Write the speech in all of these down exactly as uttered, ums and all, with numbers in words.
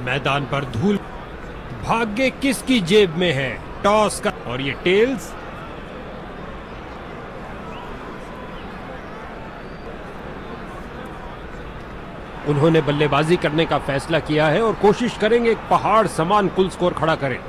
मैदान पर धूल। भाग्य किसकी जेब में है? टॉस का, और ये टेल्स। उन्होंने बल्लेबाजी करने का फैसला किया है और कोशिश करेंगे एक पहाड़ समान कुल स्कोर खड़ा करें।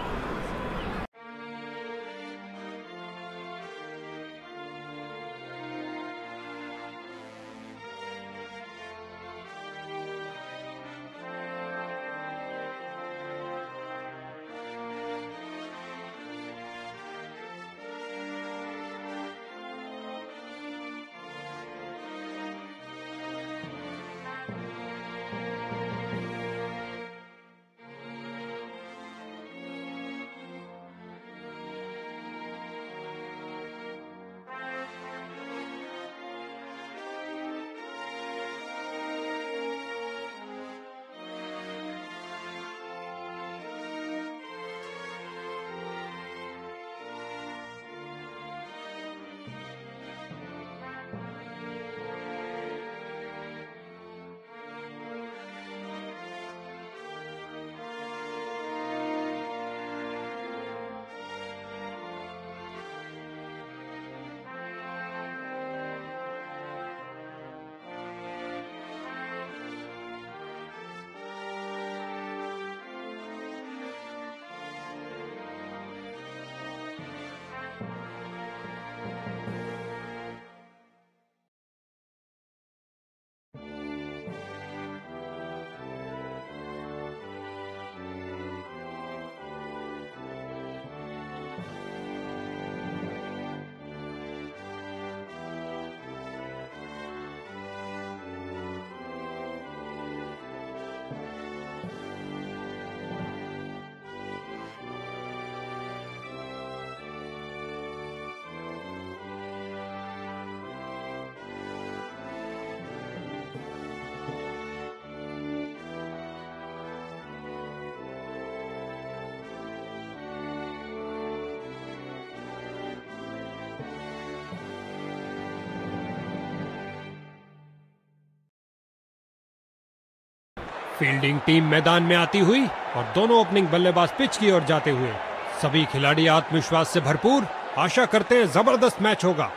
फील्डिंग टीम मैदान में आती हुई और दोनों ओपनिंग बल्लेबाज पिच की ओर जाते हुए। सभी खिलाड़ी आत्मविश्वास से भरपूर, आशा करते हैं जबरदस्त मैच होगा।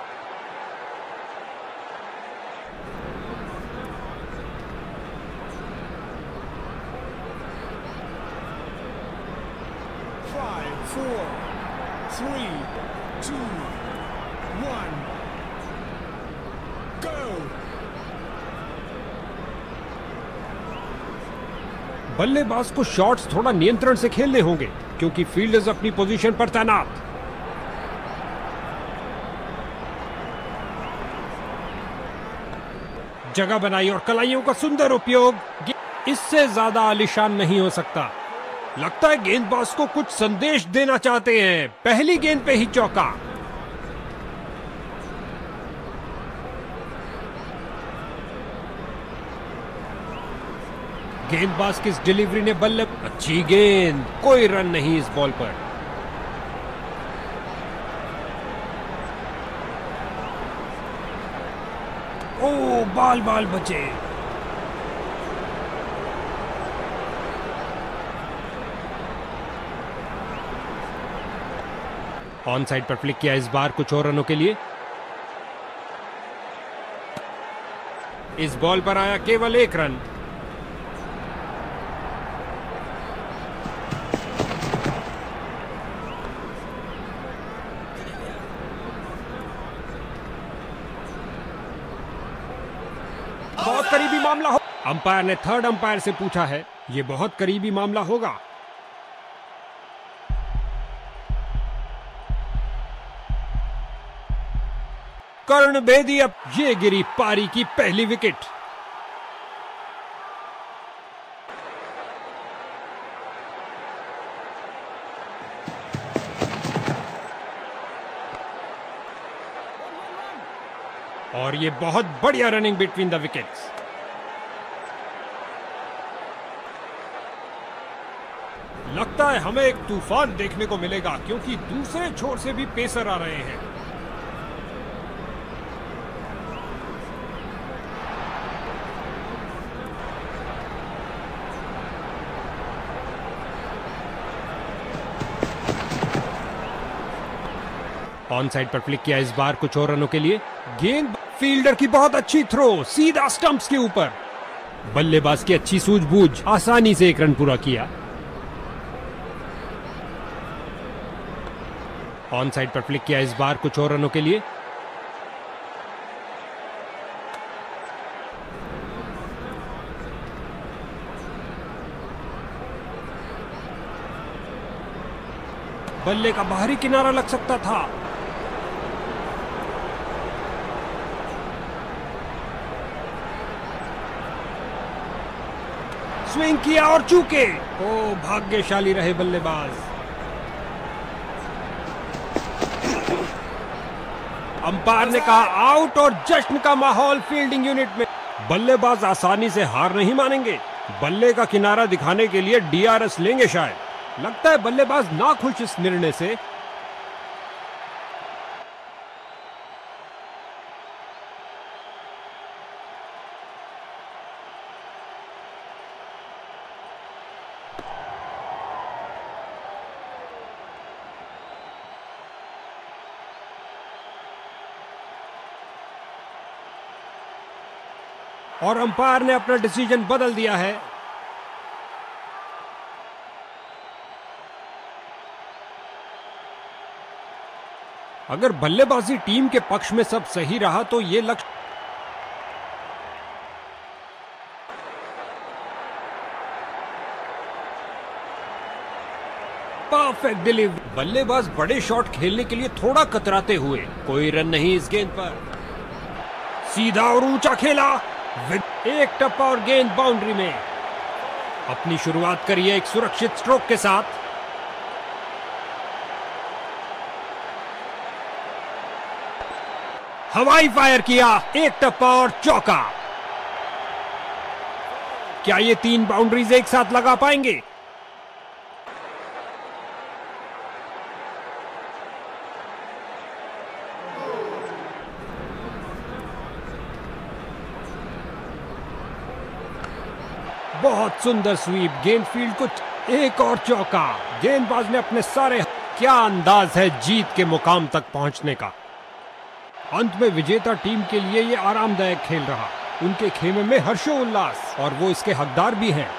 Five, four, three, two, one, go! बल्लेबाज को शॉट्स थोड़ा नियंत्रण से खेलने होंगे क्योंकि फील्डर्स अपनी पोजीशन पर तैनात। जगह बनाई और कलाइयों का सुंदर उपयोग। इससे ज्यादा आलीशान नहीं हो सकता। लगता है गेंदबाज को कुछ संदेश देना चाहते हैं। पहली गेंद पे ही चौका। गेंदबाज की इस डिलीवरी ने बल्ले। अच्छी गेंद, कोई रन नहीं इस बॉल पर। ओ, बाल बाल बचे। ऑन साइड पर फ्लिक किया इस बार कुछ और रनों के लिए। इस बॉल पर आया केवल एक रन। बहुत करीबी मामला हो। अंपायर ने थर्ड अंपायर से पूछा है, यह बहुत करीबी मामला होगा। कर्णभेदी। अब ये गिरी पारी की पहली विकेट। और ये बहुत बढ़िया रनिंग बिटवीन द विकेट्स। लगता है हमें एक तूफान देखने को मिलेगा क्योंकि दूसरे छोर से भी पेसर आ रहे हैं। ऑन साइड पर फ्लिक किया इस बार कुछ और रनों के लिए। गेंद फील्डर की बहुत अच्छी थ्रो, सीधा स्टंप्स के ऊपर। बल्लेबाज की अच्छी सूझबूझ, आसानी से एक रन पूरा किया। ऑन साइड पर फ्लिक किया इस बार कुछ और रनों के लिए। बल्ले का बाहरी किनारा लग सकता था। स्विंग किया और चूके। ओ, भाग्यशाली रहे बल्लेबाज। अंपायर ने कहा आउट और जश्न का माहौल फील्डिंग यूनिट में। बल्लेबाज आसानी से हार नहीं मानेंगे। बल्ले का किनारा दिखाने के लिए डीआरएस लेंगे शायद। लगता है बल्लेबाज ना खुश इस निर्णय से। और अंपायर ने अपना डिसीजन बदल दिया है। अगर बल्लेबाजी टीम के पक्ष में सब सही रहा तो ये लक्ष्य परफेक्ट डिलीवरी। बल्लेबाज बड़े शॉट खेलने के लिए थोड़ा कतराते हुए। कोई रन नहीं इस गेंद पर। सीधा और ऊंचा खेला, एक टप्पा और गेंद बाउंड्री में। अपनी शुरुआत करिए एक सुरक्षित स्ट्रोक के साथ। हवाई फायर किया, एक टप्पा और चौका। क्या ये तीन बाउंड्रीज एक साथ लगा पाएंगे? बहुत सुंदर स्वीप, गेंद फील्ड कुछ एक और चौका। गेंदबाज ने अपने सारे, क्या अंदाज है जीत के मुकाम तक पहुंचने का। अंत में विजेता टीम के लिए ये आरामदायक खेल रहा। उनके खेमे में हर्षोल्लास और वो इसके हकदार भी हैं।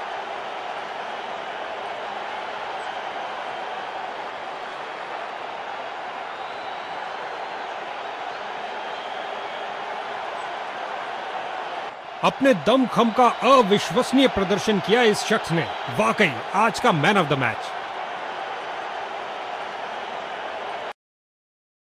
अपने दमखम का अविश्वसनीय प्रदर्शन किया इस शख्स ने। वाकई आज का मैन ऑफ द मैच।